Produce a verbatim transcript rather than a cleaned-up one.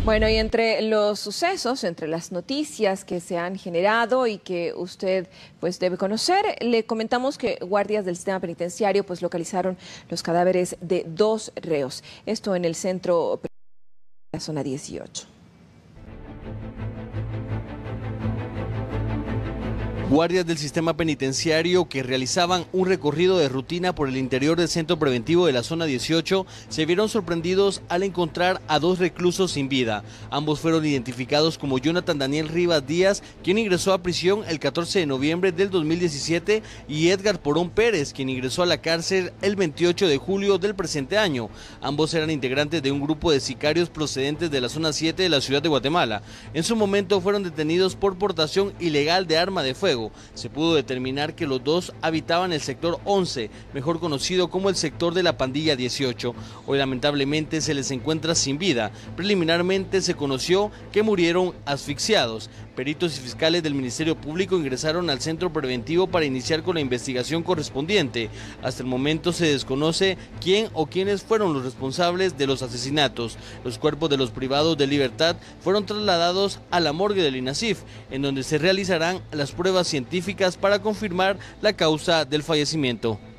Bueno, y entre los sucesos, entre las noticias que se han generado y que usted pues debe conocer, le comentamos que guardias del sistema penitenciario pues localizaron los cadáveres de dos reos. Esto en el centro de la zona dieciocho. Guardias del sistema penitenciario que realizaban un recorrido de rutina por el interior del centro preventivo de la zona dieciocho se vieron sorprendidos al encontrar a dos reclusos sin vida. Ambos fueron identificados como Jonathan Daniel Rivas Díaz, quien ingresó a prisión el catorce de noviembre del dos mil diecisiete, y Edgar Porón Pérez, quien ingresó a la cárcel el veintiocho de julio del presente año. Ambos eran integrantes de un grupo de sicarios procedentes de la zona siete de la ciudad de Guatemala. En su momento fueron detenidos por portación ilegal de arma de fuego. Se pudo determinar que los dos habitaban el sector once, mejor conocido como el sector de la pandilla dieciocho. Hoy lamentablemente se les encuentra sin vida. Preliminarmente se conoció que murieron asfixiados. Peritos y fiscales del Ministerio Público ingresaron al centro preventivo para iniciar con la investigación correspondiente. Hasta el momento se desconoce quién o quiénes fueron los responsables de los asesinatos. Los cuerpos de los privados de libertad fueron trasladados a la morgue del INASIF, en donde se realizarán las pruebas científicas para confirmar la causa del fallecimiento.